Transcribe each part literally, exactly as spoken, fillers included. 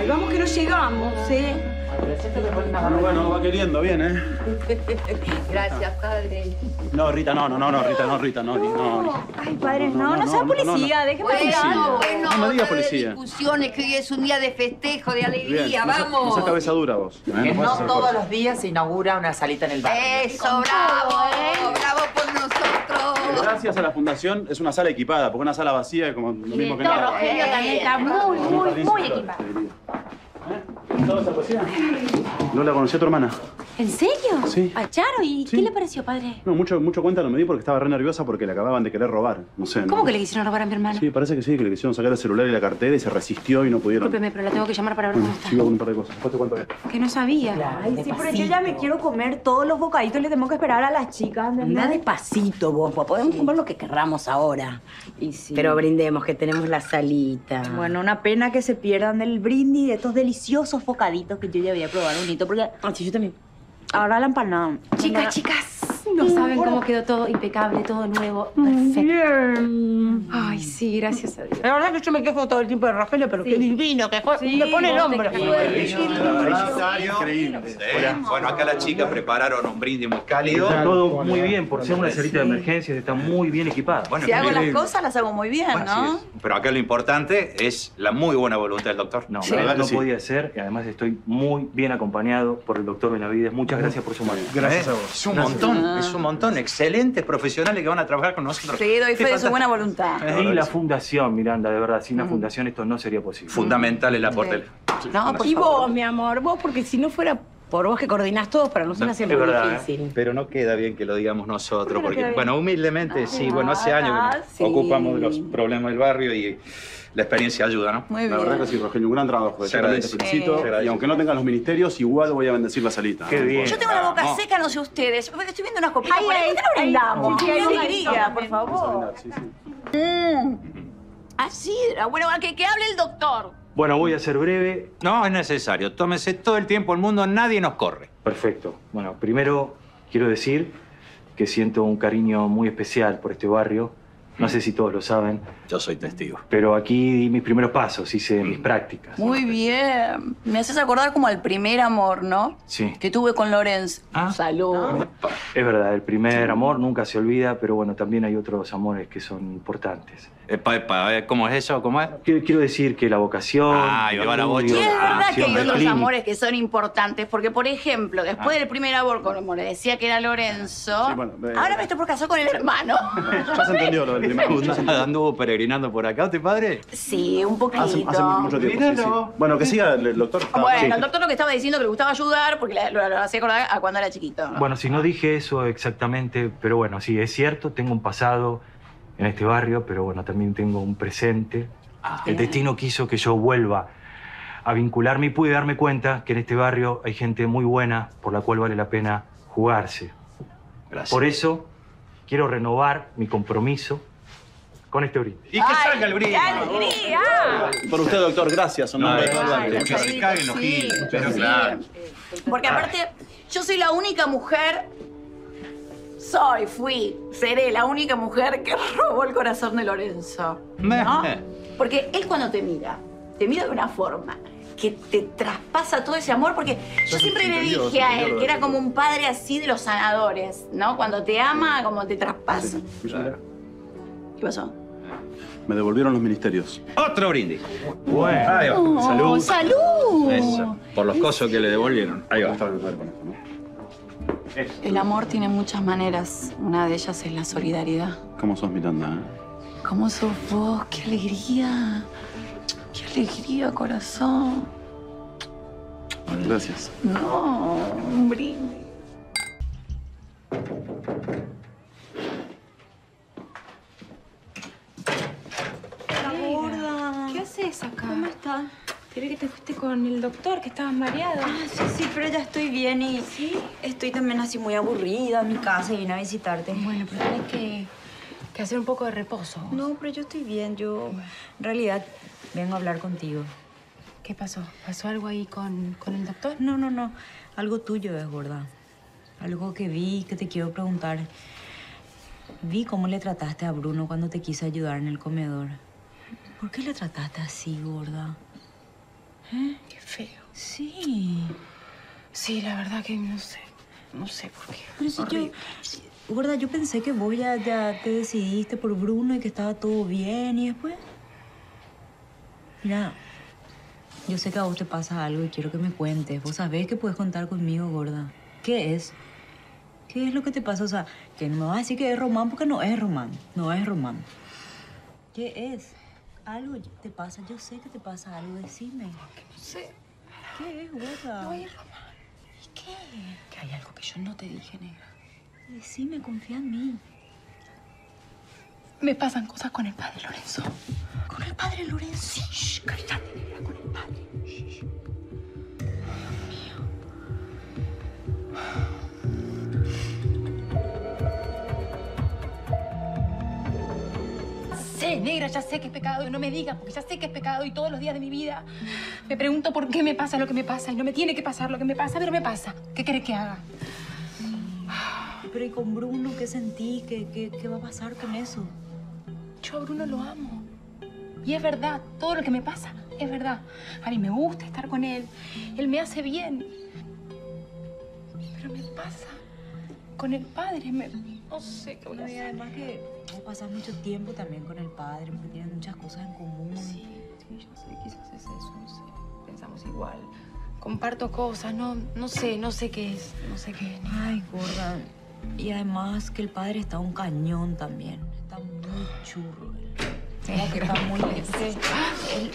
Ay, vamos que no llegamos, ¿eh? Bueno, bueno, va queriendo bien, ¿eh? Gracias, padre. No, Rita, no, no, no, no, Rita, no, Rita, no, no. no. Ay, padre, no, no, sea policía, déjeme Bueno, hablar. bueno, No me digas no de policía. discusiones, que hoy es un día de festejo, de alegría, Bien, no seas- vamos. No seas cabeza dura vos. ¿eh? Que podés no hacer todos cosas. los días se inaugura una salita en el barrio. Eso, bravo, bravo por nosotros. Gracias a la fundación es una sala equipada, porque una sala vacía es como lo mismo que Director nada. Rogelio también está muy, muy, muy equipado. ¿Toda esa poesía? No la conocí a tu hermana. ¿En serio? Sí. ¿A Charo? ¿Y Sí. qué le pareció, padre? No, mucho, mucho cuenta no me di porque estaba re nerviosa porque le acababan de querer robar. No sé. ¿Cómo no. que le quisieron robar a mi hermana? Sí, parece que sí, que le quisieron sacar el celular y la cartera y se resistió y no pudieron. Discúlpeme, pero la tengo que llamar para ver Bueno, cómo está. sigo con un par de cosas. Después te cuento bien. Que no sabía. Claro, Ay, sí, pero yo ya me quiero comer todos los bocaditos, le tengo que esperar a las chicas. ¿entendés? Anda despacito vos, pues podemos comer lo que querramos ahora. Y sí. Pero brindemos, que tenemos la salita. Bueno, una pena que se pierdan del brindis de estos deliciosos bocaditos que yo ya voy a probar un hito, porque Ah, sí, yo también. ahora la empanada. Chicas, chicas, no saben cómo quedó todo impecable, todo nuevo, perfecto. Bien. Ay, sí, gracias a Dios. La verdad que yo me quejo todo el tiempo de Rogelio, pero qué divino, que fue- Sí, me pone el vos hombro. te Increíble. Sí. Bueno, acá las chicas prepararon un brindis muy cálido. Está todo muy bien, por ser una salita de emergencias, está muy bien equipada. Bueno, Si hago mire, las cosas, las hago muy bien, bueno, ¿no? así es. Pero acá lo importante es la muy buena voluntad del doctor. No, Sí. la verdad ¿Verdad no que sí? podía ser y además estoy muy bien acompañado por el doctor Benavides. Muchas gracias por su mano. Gracias ¿Eh? a vos. Es un montón, es un montón. Excelentes profesionales que van a trabajar con nosotros. Sí, doy Qué fe de su fantástico. buena voluntad. Y la fundación, Miranda, de verdad, sin la fundación esto no sería posible. Fundamental el aporte. No, y vos, mi amor, vos, porque si no fuera por vos que coordinás todo, para nosotros No, es es muy verdad, difícil. Pero no queda bien que lo digamos nosotros, Pero porque, queda bien. bueno, humildemente, sí, bueno, hace años que nos sí. ocupamos de los problemas del barrio y la experiencia ayuda, ¿no? Muy La bien. verdad que sí, Rogelio, un gran trabajo. Se Yo también te agradece. felicito. Se agradece. Y aunque no tengan los ministerios, igual voy a bendecir la salita. Qué bien. Yo tengo la boca Vamos. seca, no sé ustedes. Porque estoy viendo unas copitas Ay, por ahí. ay, ¿Por qué no brindamos? ay, ¡Qué ay, alegría, ay, por ay, favor! Sí, sí. Así era. Bueno, que, que hable el doctor. Bueno, voy a ser breve. No es necesario. Tómese todo el tiempo del mundo, nadie nos corre. Perfecto. Bueno, primero quiero decir que siento un cariño muy especial por este barrio. No sé si todos lo saben, Yo soy testigo. pero aquí di mis primeros pasos, hice mis prácticas. Muy bien. Me haces acordar como al primer amor, ¿no? Sí. Que tuve con Lorenz. Ah. Salud. Es verdad, el primer amor nunca se olvida, pero bueno, también hay otros amores que son importantes. Epa, epa, eh, ¿cómo es eso? ¿Cómo es? Quiero, quiero decir que la vocación... Ah, y va la bocha. Y estudio, es la verdad que hay formación, la otros clínica. amores que son importantes, porque, por ejemplo, después del primer amor, como le decía que era Lorenzo, Sí, bueno, eh, ahora me estoy por casar con el hermano. Ya se entendió lo del primer ya se entendió. ¿Anduvo peregrinando por acá usted, padre? Sí, un poquito. Hace, hace mucho tiempo. Sí, sí. Míralo. Bueno, que siga el doctor. Está- Bueno, sí. el doctor lo que estaba diciendo que le gustaba ayudar porque le- lo, lo hacía acordar a cuando era chiquito. Bueno, si no dije eso exactamente, pero bueno, sí, es cierto, tengo un pasado en este barrio, pero bueno, también tengo un presente. El destino quiso que yo vuelva a vincularme y pude darme cuenta que en este barrio hay gente muy buena por la cual vale la pena jugarse. Gracias. Por eso quiero renovar mi compromiso con este brindis. Y que salga el brindis. ¡Qué alegría! Por usted, doctor, gracias. En nombre de todo el barrio. Que se caguen los Sí, giles. Pero sí. claro. Porque aparte, yo soy la única mujer, soy, fui, seré la única mujer que robó el corazón de Lorenzo. ¿No? Porque él cuando te mira, te mira de una forma que te traspasa todo ese amor, porque yo siempre le entendió, dije se a entendió él lo que de- era como un padre así de los sanadores, ¿no? Cuando te ama, como te traspasa. ¿Qué pasó? Me devolvieron los ministerios. Otro brindis. Bueno, Ahí va. salud. ¡Salud! Eso. Por los cosos que le devolvieron. Ahí va. Está bien, está bien con esto, ¿no? El amor tiene muchas maneras. Una de ellas es la solidaridad. ¿Cómo sos, Miranda? eh? ¿Cómo sos vos? ¡Qué alegría! ¡Qué alegría, corazón! Gracias. No, un brindis. ¿Qué haces acá? ¿Cómo estás? Creo que te fuiste con el doctor, que estabas mareado. Ah, sí, sí, pero ya estoy bien y estoy también así muy aburrida en mi casa y vine a visitarte. Bueno, pero tenés que, que hacer un poco de reposo. vos. No, pero yo estoy bien. Yo, en realidad, vengo a hablar contigo. ¿Qué pasó? ¿Pasó algo ahí con, con el doctor? No, no, no. Algo tuyo es, gorda. Algo que vi que te quiero preguntar. Vi cómo le trataste a Bruno cuando te quiso ayudar en el comedor. ¿Por qué le trataste así, gorda? ¿Eh? Qué feo. Sí. Sí, la verdad que no sé. No sé por qué. Pero si yo... Gorda, yo pensé que vos ya, ya te decidiste por Bruno y que estaba todo bien y después... Mira, yo sé que a vos te pasa algo y quiero que me cuentes. Vos sabés que puedes contar conmigo, gorda. ¿Qué es? ¿Qué es lo que te pasa? O sea, que no me vas a decir que es Román porque no es Román. No es Román. ¿Qué es? Algo te pasa. Yo sé que te pasa algo. Decime. No sé. ¿Qué es, gorda? No es Román. ¿Y qué? Que hay algo que yo no te dije, negra. Decime, confía en mí. Me pasan cosas con el padre Lorenzo. ¿Con el padre Lorenzo? Shh, cállate, negra, con el padre. Shh. Dios mío. Sé, negra, ya sé que es pecado y no me digas, porque ya sé que es pecado y todos los días de mi vida me pregunto por qué me pasa lo que me pasa y no me tiene que pasar lo que me pasa, pero me pasa. ¿Qué querés que haga? Pero ¿y con Bruno qué sentís? ¿Qué, qué, qué va a pasar con eso? Yo a Bruno lo amo. Y es verdad, todo lo que me pasa es verdad. A mí me gusta estar con él. Él me hace bien. Pero me pasa con el padre. Me... No sé qué voy a Y hacer. además que vos pasás mucho tiempo también con el padre porque tienen muchas cosas en común. Sí, sí, yo sé, quizás es eso, no sé. Pensamos igual. Comparto cosas, no, no sé, no sé qué es. No sé qué es. Ay, gorda. Y además que el padre está un cañón también. Está muy churro. Sí, que está muy... sí. Él...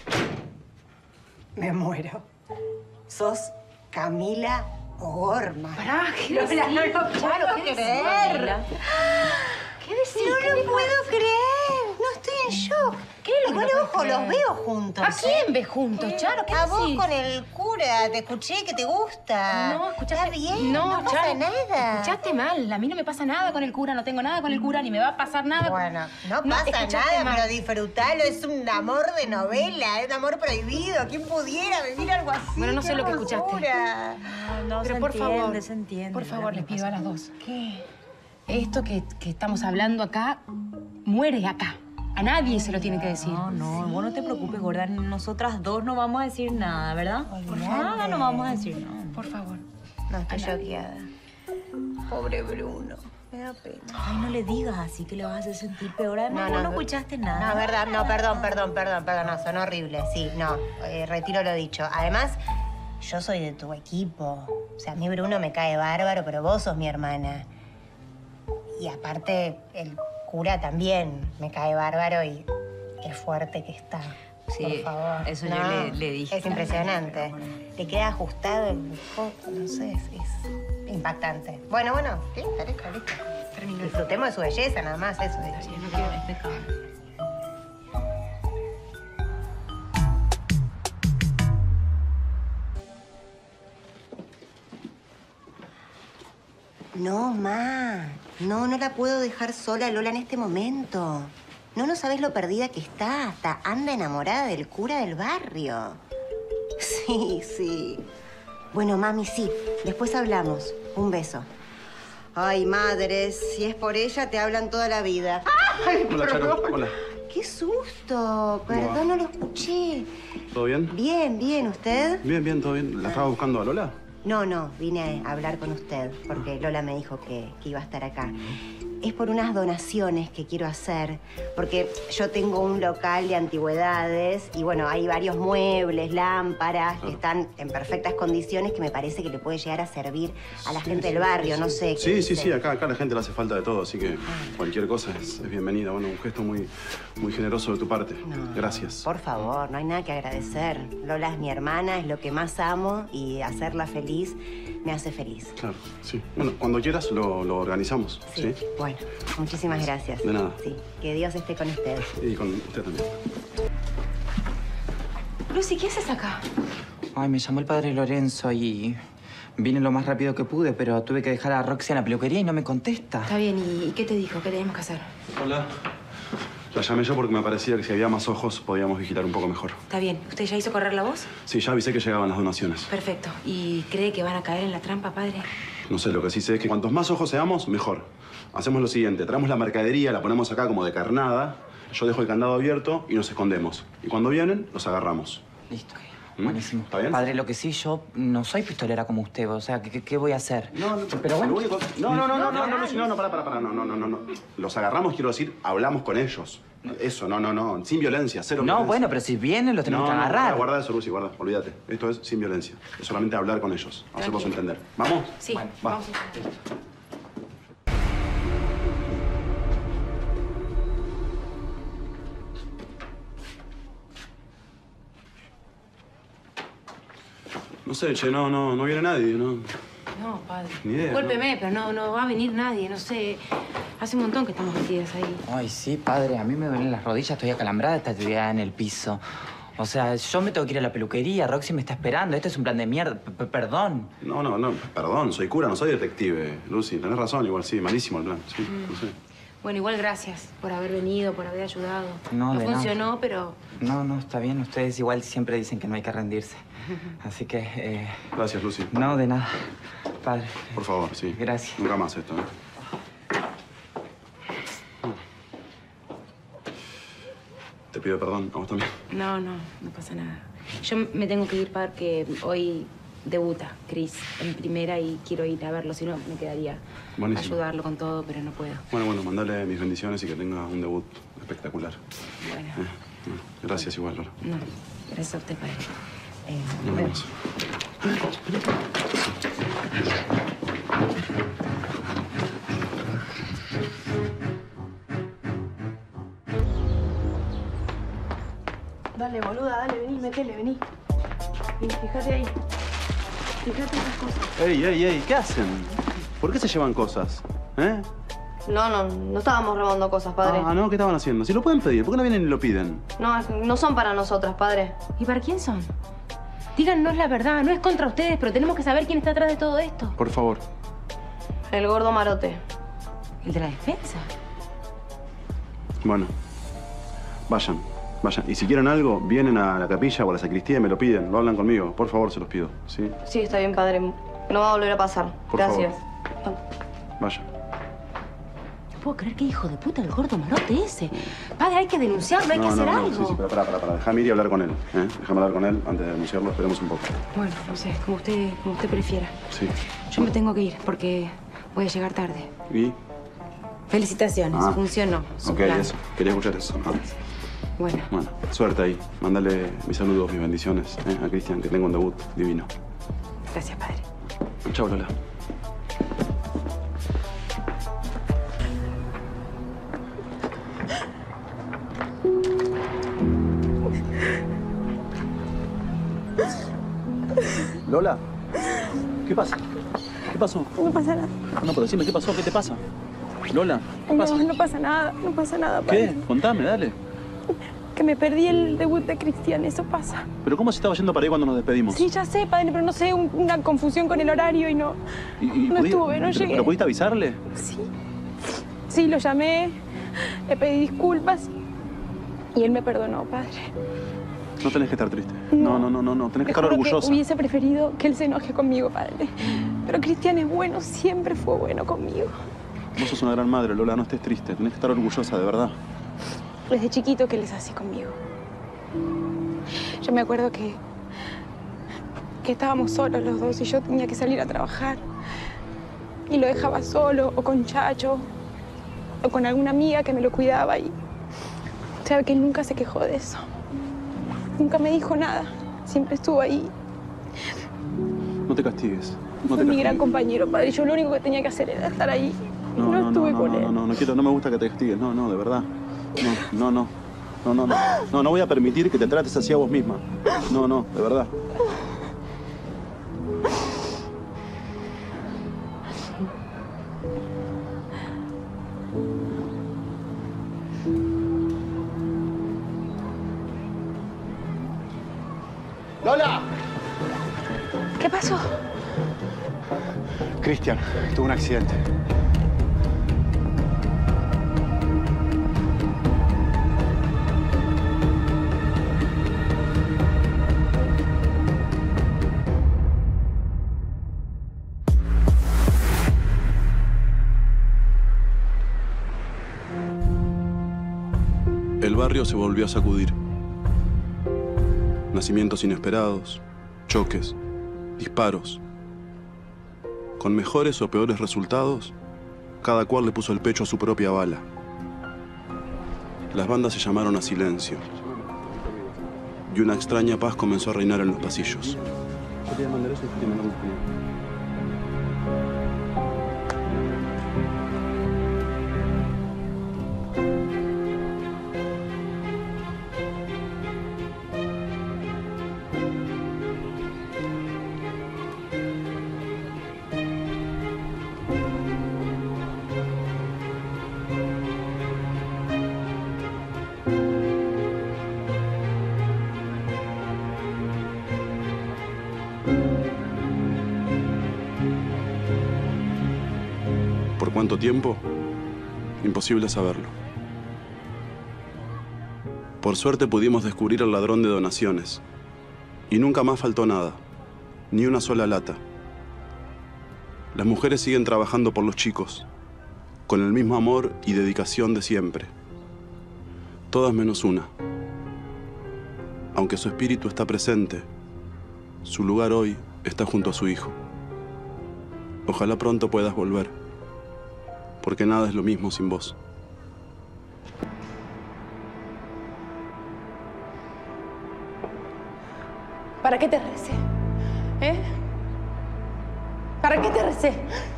Me muero. Sos Camila O'Gorman. Pará, ¿qué decís? No, no lo Claro, puedo ¿qué creer. decís? ¿Qué decís? No ¿Qué lo le puedo pasa? creer. No estoy en shock. ¿Qué es lo que Igual, no puedes ojo, creer? los veo juntos. ¿A ¿eh? quién ves juntos, Charo? ¿Qué A vos decís? con el cura. Te escuché que te gusta. No, escuchaste... Está bien, no, no, pasa Charo, nada. Escuchaste mal. A mí no me pasa nada con el cura. No tengo nada con el cura, ni me va a pasar nada. Bueno, no No, pasa escuchaste nada, mal. pero disfrutalo. Es un amor de novela, es un amor prohibido. ¿Quién pudiera vivir algo así? Bueno, no sé ¡Qué lo que escuchaste. hermosura! No, no, Pero se por entiende, favor, se entiende. por favor, ¿verdad? les pido a las dos. ¿Qué? Esto que, que estamos hablando acá, muere acá. A nadie se lo tiene que decir. No, no, vos no te preocupes, gorda. Nosotras dos no vamos a decir nada, ¿verdad? Por nada no vamos a decir nada. Por favor. No, estoy choqueada. Pobre Bruno. Me da pena. Ay, no le digas así que le vas a hacer sentir peor. Además, No, vos no, no escuchaste nada. No, es verdad. No, perdón, perdón, perdón, perdón. No, son horribles. Sí, no. eh, retiro lo dicho. Además, yo soy de tu equipo. O sea, a mí Bruno me cae bárbaro, pero vos sos mi hermana. Y aparte, el cura también me cae bárbaro y qué fuerte que está. Sí, por favor. eso yo le- le dije. Es impresionante. Le queda ajustado el bujo, no sé, es, es impactante. Bueno, bueno, listo, listo, listo. Terminó. Disfrutemos de su belleza, nada más, eso. Sí, no quiero despecar. No, ma. No, no la puedo dejar sola, Lola, en este momento. No, no sabes lo perdida que está. Hasta anda enamorada del cura del barrio. Sí, sí. Bueno, mami, sí. Después hablamos. Un beso. Ay, madres, si es por ella, te hablan toda la vida. Ay, Hola, Charo. Hola. ¡Qué susto! Perdón, no lo escuché. ¿Todo bien? Bien, bien. ¿Usted? Bien, bien, todo bien. ¿La estaba buscando a Lola? No, no, vine a hablar con usted porque Lola me dijo que, que iba a estar acá. Es por unas donaciones que quiero hacer, porque yo tengo un local de antigüedades y bueno, hay varios muebles, lámparas que están en perfectas condiciones que me parece que le puede llegar a servir a la gente del barrio, no sé. ¿qué Sí, sí, dice? sí, acá, acá a la gente le hace falta de todo, así que cualquier cosa es, es bienvenida. Bueno, un gesto muy, muy generoso de tu parte. No, Gracias. Por favor, no hay nada que agradecer. Lola es mi hermana, es lo que más amo y hacerla feliz me hace feliz. Claro, sí. Bueno, cuando quieras lo, lo organizamos, ¿sí? Bueno, muchísimas gracias. De nada. Sí, que Dios esté con ustedes. Y con usted también. Lucy, ¿qué haces acá? Ay, me llamó el padre Lorenzo y vine lo más rápido que pude, pero tuve que dejar a Roxy en la peluquería y no me contesta. Está bien, ¿y, y qué te dijo? ¿Qué tenemos que hacer? Hola. La llamé yo porque me parecía que si había más ojos podíamos vigilar un poco mejor. Está bien. ¿Usted ya hizo correr la voz? Sí, ya avisé que llegaban las donaciones. Perfecto. ¿Y cree que van a caer en la trampa, padre? No sé, lo que sí sé es que cuantos más ojos seamos, mejor. Hacemos lo siguiente, traemos la mercadería, la ponemos acá como de carnada, yo dejo el candado abierto y nos escondemos. Y cuando vienen, los agarramos. Listo. ¿Mm? Buenísimo. ¿Está bien? Padre, lo que sí, yo no soy pistolera como usted. O sea, ¿qué, qué voy a hacer? No, no, pero bueno. lo único- No, no, no, no, no, no, no, no, no, para, para, para, no, no, no, no, no. Los agarramos, quiero decir, hablamos con ellos. Eso, no, no, no, sin violencia, cero No, violencia. bueno, pero si vienen los tenemos no, que no, agarrar. guarda, guarda eso, Lucy, guarda, olvídate. Esto es sin violencia. Es solamente hablar con ellos, hacerlos entender. ¿Vamos? Sí, Bueno, va. vamos. No sé, che, no, no, no viene nadie, no. No, padre. Ni idea, Discúlpeme, pero no, no va a venir nadie, no sé. Hace un montón que estamos metidas ahí. Ay, sí, padre, a mí me duelen las rodillas, estoy acalambrada, está tirada en el piso. O sea, yo me tengo que ir a la peluquería, Roxy me está esperando, este es un plan de mierda, P- perdón. No, no, no, perdón, soy cura, no soy detective. Lucy, tenés razón, igual sí, malísimo el plan, sí, Mm. no sé. Bueno, igual gracias por haber venido, por haber ayudado. No, de nada. funcionó, pero... No, no, está bien, ustedes igual siempre dicen que no hay que rendirse. Así que, eh, Gracias, Lucy. no, de nada. Padre. Por favor, sí. Gracias. Nunca más esto, ¿eh? Te pido perdón, a vos también. No, no, no pasa nada. Yo me tengo que ir porque hoy debuta Chris en primera y quiero ir a verlo, si no me quedaría Buenísimo. ayudarlo con todo, pero no puedo. Bueno, bueno, mandale mis bendiciones y que tenga un debut espectacular. Bueno, Eh, bueno, gracias igual, Lola. no, gracias a usted, padre. Eh, Nos bueno. vemos. Dale, boluda, dale, vení, metele, vení. Vení, fíjate ahí. Fíjate esas cosas. Ey, ey, ey, ¿qué hacen? ¿Por qué se llevan cosas? ¿Eh? No, no, no estábamos robando cosas, padre. Ah, no, ¿qué estaban haciendo? Si lo pueden pedir, ¿por qué no vienen y lo piden? No, es que no son para nosotras, padre. ¿Y para quién son? Díganos la verdad, no es contra ustedes, pero tenemos que saber quién está atrás de todo esto. Por favor. El gordo marote. ¿El de la defensa? Bueno, vayan, vayan. Y si quieren algo, vienen a la capilla o a la sacristía y me lo piden. Lo hablan conmigo. Por favor, se los pido. ¿Sí? Sí, está bien, padre. No va a volver a pasar. Por Gracias. Vayan. No puedo creer que hijo de puta el gordo marote ese. Padre, hay que denunciarlo, hay que No, hacer no, no, algo. sí, sí, pero pará, pará, pará. Déjame ir y hablar con él. ¿eh? Déjame hablar con él antes de denunciarlo. Esperemos un poco. Bueno, no sé, como usted, como usted prefiera. Sí. Yo me tengo que ir porque voy a llegar tarde. ¿Y? Felicitaciones, Ah. funcionó. Su Ok, plan. eso. Quería escuchar eso. Ah. Bueno, Bueno, suerte ahí. Mándale mis saludos, mis bendiciones ¿eh? a Cristian, que tenga un debut divino. gracias, padre. Chao, Lola. Lola, ¿qué pasa? ¿Qué pasó? No pasa nada. No, pero decime, ¿qué pasó? ¿Qué te pasa? Lola, ¿qué pasa? No, no pasa nada, no pasa nada, padre. ¿Qué? Contame, dale. Que me perdí el debut de Cristian, eso pasa. ¿Pero cómo se estaba yendo para ahí cuando nos despedimos? Sí, ya sé, padre, pero no sé, un- una confusión con el horario y no... ¿Y, y no pudi- estuve, no pero- llegué. ¿Pero pudiste avisarle? Sí. Sí, lo llamé, le pedí disculpas y él me perdonó, padre. No tenés que estar triste. No, no, no, no, no. Tenés que Te estar juro orgullosa. que hubiese preferido que él se enoje conmigo, padre. Pero Cristian es bueno, siempre fue bueno conmigo. Vos sos una gran madre, Lola, no estés triste. Tenés que estar orgullosa, de verdad. Desde chiquito que él es así conmigo. Yo me acuerdo que, que estábamos solos los dos y yo tenía que salir a trabajar. Y lo dejaba solo, o con Chacho, o con alguna amiga que me lo cuidaba. Y sabe que él nunca se quejó de eso. Nunca me dijo nada. Siempre estuvo ahí. No te castigues. No Fue te mi castigues. gran compañero, padre. Yo lo único que tenía que hacer era estar ahí. Y No, no, no, no, estuve no, con no, él. no, no, no quiero, no me gusta que te castigues. No, no, de verdad. No, no, no. No, no, no. No, no voy a permitir que te trates así a vos misma. No, no, de verdad. ¡Lola! ¿Qué pasó? Cristian, tuvo un accidente. El barrio se volvió a sacudir. Nacimientos inesperados, choques, disparos. Con mejores o peores resultados, cada cual le puso el pecho a su propia bala. Las bandas se llamaron a silencio. Y una extraña paz comenzó a reinar en los pasillos. ¿Por cuánto tiempo? Imposible saberlo. Por suerte pudimos descubrir al ladrón de donaciones. Y nunca más faltó nada. Ni una sola lata. Las mujeres siguen trabajando por los chicos. Con el mismo amor y dedicación de siempre. Todas menos una. Aunque su espíritu está presente, su lugar hoy está junto a su hijo. Ojalá pronto puedas volver. Porque nada es lo mismo sin vos. ¿Para qué te recé? ¿Eh? ¿Para qué te recé?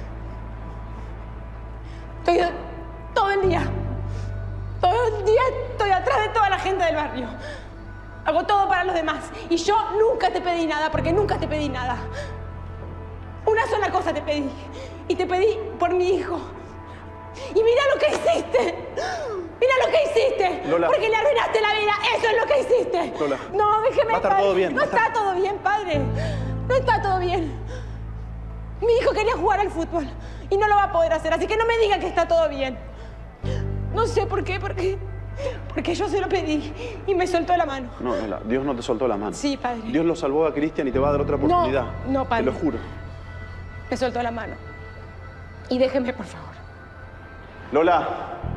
Estoy todo el día, todo el día estoy atrás de toda la gente del barrio. Hago todo para los demás. Y yo nunca te pedí nada, porque nunca te pedí nada. Una sola cosa te pedí. Y te pedí por mi hijo. Y mira lo que hiciste. Mira lo que hiciste. Lola. Porque le arruinaste la vida. Eso es lo que hiciste. Lola. No, déjeme. Va a estar padre. todo bien, No va a está estar- todo bien, padre. No está todo bien. Mi hijo quería jugar al fútbol. Y no lo va a poder hacer. Así que no me diga que está todo bien. No sé por qué, porque... Porque yo se lo pedí. Y me soltó la mano. No, Lola, Dios no te soltó la mano. Sí, padre. Dios lo salvó a Cristian y te va a dar otra oportunidad. No, no, padre. Te lo juro. Me soltó la mano. Y déjeme, por favor. Lola.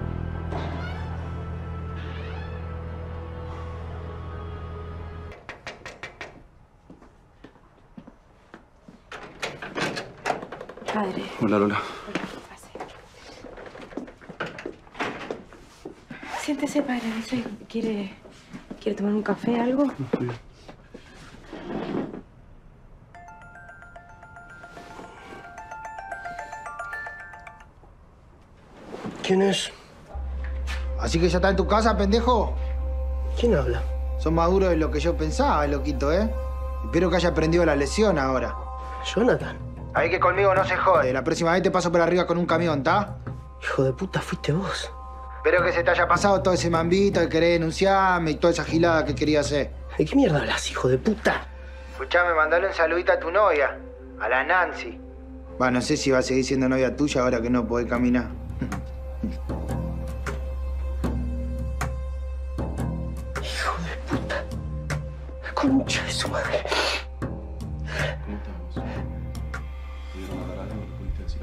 Padre. Hola, Lola. Siéntese, padre. No sé, ¿quiere, ¿quiere tomar un café, algo? ¿Quién es? ¿Así que ya está en tu casa, pendejo? ¿Quién habla? Son más duros de lo que yo pensaba, loquito, ¿eh? Espero que haya aprendido la lesión ahora. Jonathan. Ahí que conmigo no se jode. La próxima vez te paso por arriba con un camión, ¿tá? Hijo de puta, fuiste vos. Espero que se te haya pasado todo ese mambito de querer denunciarme y toda esa gilada que quería hacer. ¿De qué mierda hablas, hijo de puta? Escuchame, mandale un saludito a tu novia, a la Nancy. Va, no sé si va a seguir siendo novia tuya ahora que no podés caminar. Hijo de puta. Concha de su madre. ¿Cómo estamos? ¿Pudieron hablar algo? ¿Le pudiste decir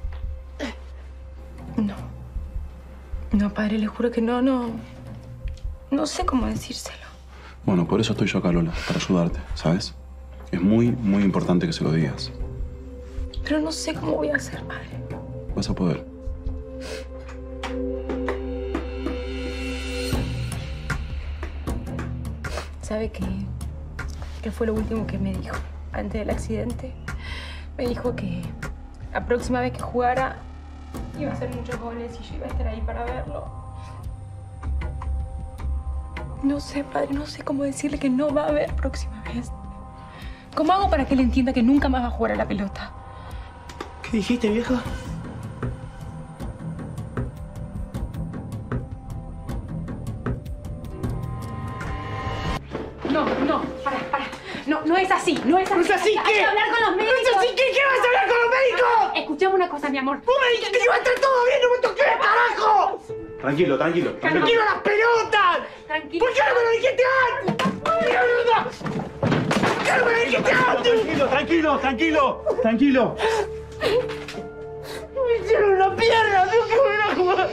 algo? No. No, padre, le juro que no, no... No sé cómo decírselo. Bueno, por eso estoy yo acá, Lola, para ayudarte, ¿sabes? Es muy, muy importante que se lo digas. Pero no sé cómo voy a hacer, padre. Vas a poder. ¿Sabe qué? ¿Qué fue lo último que me dijo antes del accidente? Me dijo que la próxima vez que jugara iba a hacer muchos goles y yo iba a estar ahí para verlo. No sé, padre, no sé cómo decirle que no va a haber próxima vez. ¿Cómo hago para que él entienda que nunca más va a jugar a la pelota? ¿Qué dijiste, vieja? No, no, para, para. No, no es así, no es así. ¿No es así Hay qué? que hablar con los médicos. ¿No es así qué? ¿Qué vas a hablar con los médicos? Escuchame una cosa, mi amor. Vos me dijiste que iba a estar todo bien, no me toqué, carajo. Tranquilo, tranquilo. tranquilo. ¡Quiero las pelotas! Tranquilo. ¿Por qué no me lo dijiste antes? ¡Mierda! ¿Por qué no me lo dijiste antes? Tranquilo, tranquilo, tranquilo, tranquilo. Me hicieron una pierna, tengo que volver a jugar.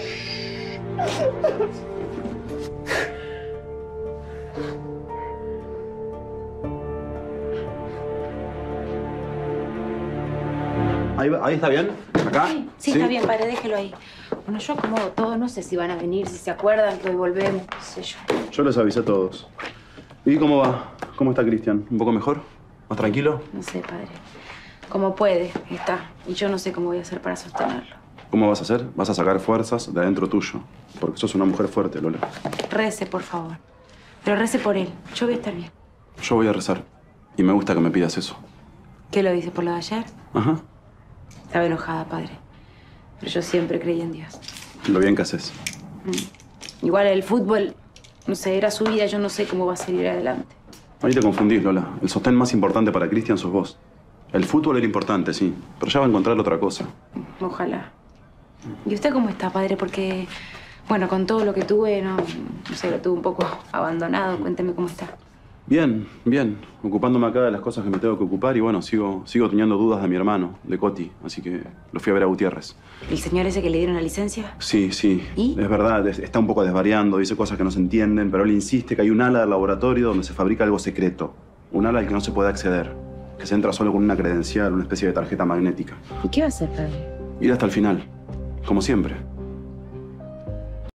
Ahí, ahí está bien. ¿Acá? Sí, sí, está bien, padre, déjelo ahí. Bueno, yo acomodo todo, no sé si van a venir, si se acuerdan que hoy volvemos, qué sé yo. Yo les avisé a todos. ¿Y cómo va? ¿Cómo está Cristian? ¿Un poco mejor? ¿Más tranquilo? No sé, padre. Como puede, está. Y yo no sé cómo voy a hacer para sostenerlo. ¿Cómo vas a hacer? Vas a sacar fuerzas de adentro tuyo. Porque sos una mujer fuerte, Lola. Rece, por favor. Pero rece por él. Yo voy a estar bien. Yo voy a rezar. Y me gusta que me pidas eso. ¿Qué lo dice por lo de ayer? Ajá. Estaba enojada, padre. Pero yo siempre creí en Dios. Lo bien que haces. Mm. Igual el fútbol, no sé, era su vida. Yo no sé cómo va a salir adelante. Ahí te confundís, Lola. El sostén más importante para Cristian sos vos. El fútbol era importante, sí. Pero ya va a encontrar otra cosa. Ojalá. ¿Y usted cómo está, padre? Porque, bueno, con todo lo que tuve, no, no sé, lo tuve un poco abandonado. Cuénteme cómo está. Bien, bien. Ocupándome acá de las cosas que me tengo que ocupar y bueno, sigo, sigo teniendo dudas de mi hermano, de Coti. Así que lo fui a ver a Gutiérrez. ¿El señor ese que le dieron la licencia? Sí, sí. ¿Y? Es verdad, es- está un poco desvariando, dice cosas que no se entienden, pero él insiste que hay un ala del laboratorio donde se fabrica algo secreto. Un ala al que no se puede acceder. Que se entra solo con una credencial, una especie de tarjeta magnética. ¿Y qué va a hacer, padre? Ir hasta el final, como siempre.